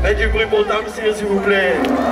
Faites du bruit pour Tamsir, s'il vous plaît.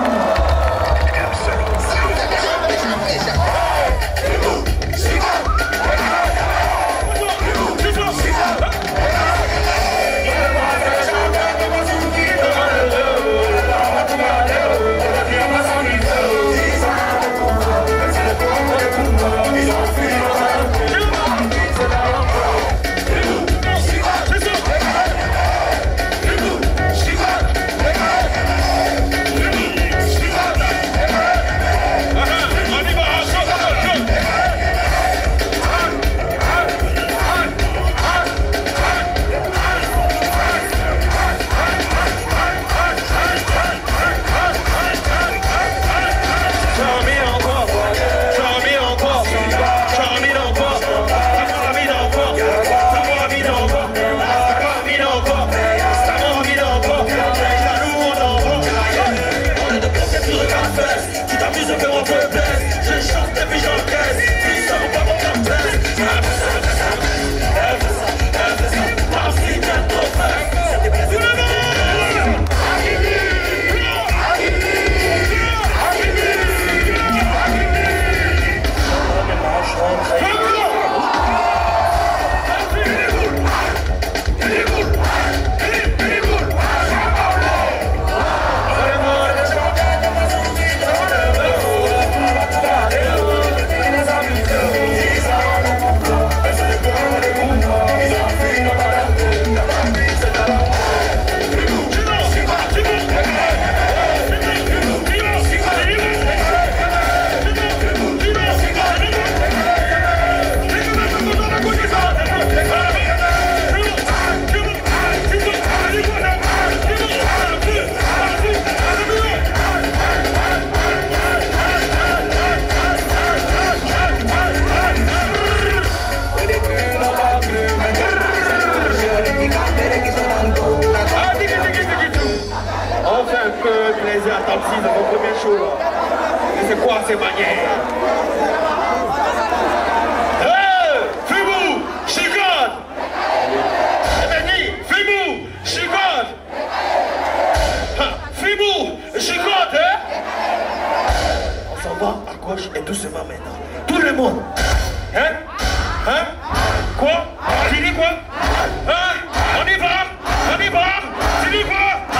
C'est quoi ces manières? Fais-vous, chicote! Fais-vous, chicote! Fais-vous, chicote, hein? On s'en va à gauche et doucement maintenant. Tout le monde! Hein? Quoi? Tu dis quoi? Hein? On y va? Tu dis quoi?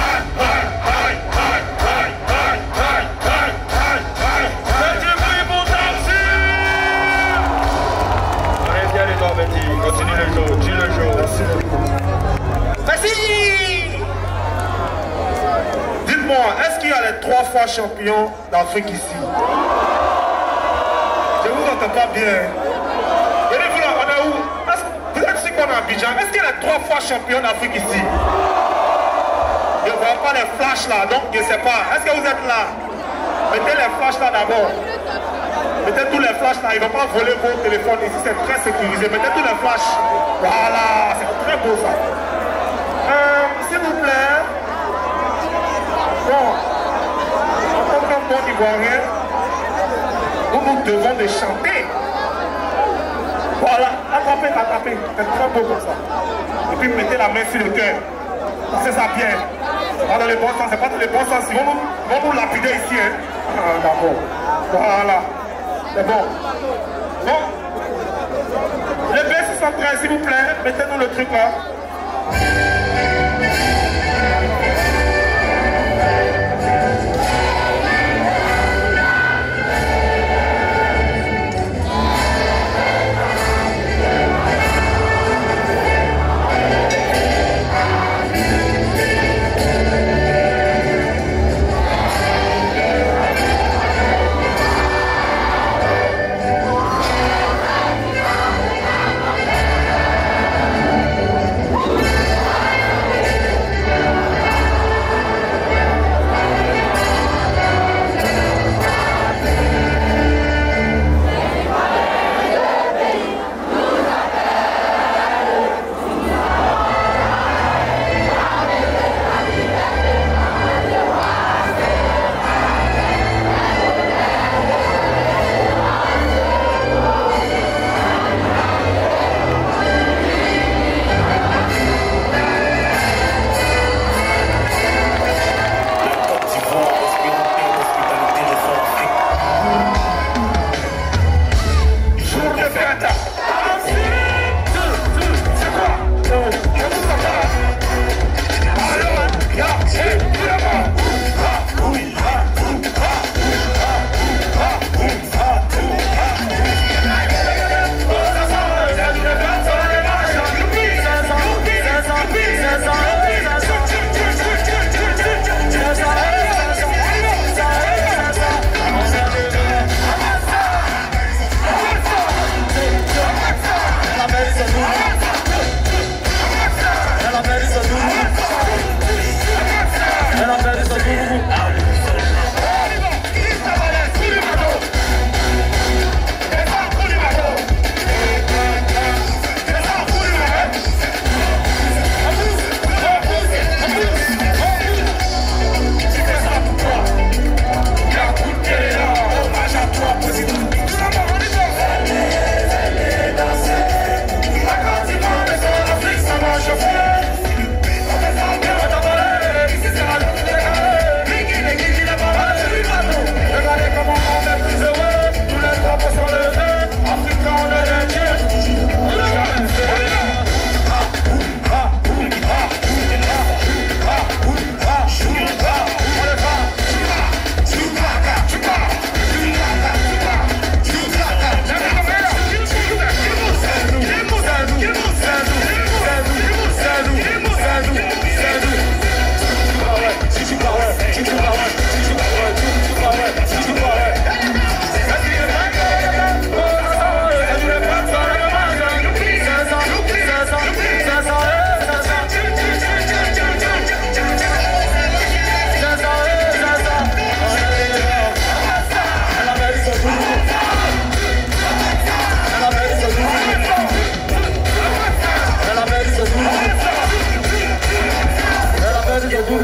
Continue le jeu. Merci. Dites-moi, est-ce qu'il y a les 3 fois champions d'Afrique ici? Je vous entends pas bien. Venez-vous là, on est où? Vous êtes ici qu'on est à Abidjan. Est-ce qu'il y a les 3 fois champions d'Afrique ici? Je ne vois pas les flashs là, donc je ne sais pas. Est-ce que vous êtes là? Mettez les flashs là d'abord. Mettez tous les flashs là, ils ne vont pas voler vos téléphones ici, c'est très sécurisé. Mettez tous les flashs. Voilà, c'est très beau ça. S'il vous plaît. Bon, en tant que bon Ivoirien, nous devons de chanter. Voilà, attrapez. C'est très beau comme ça. Et puis mettez la main sur le cœur. C'est ça bien. C'est pas dans les bons sens, c'est pas dans les bons sens. Ils vont nous lapider ici. Hein. D'accord. Voilà. C'est bon. Bon. Les B613, s'il vous plaît, mettez-nous le truc là.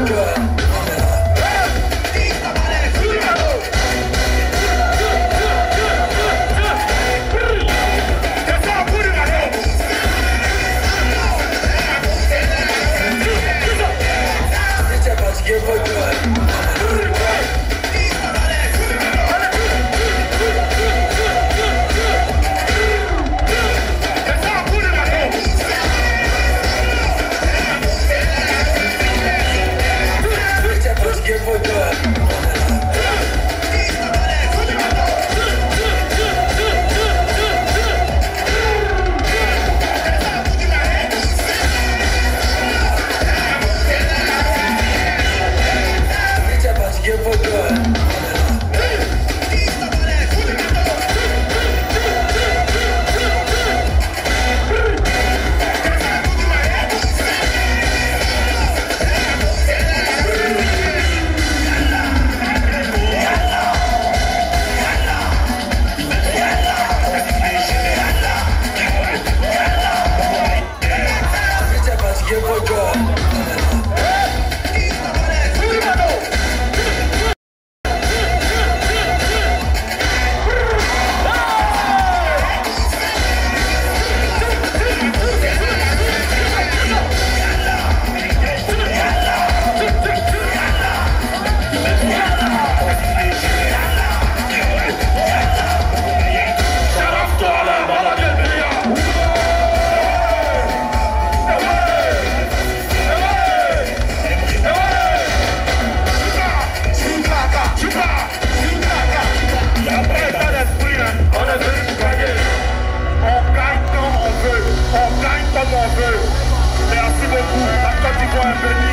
Merci beaucoup. À Côte d'Ivoire,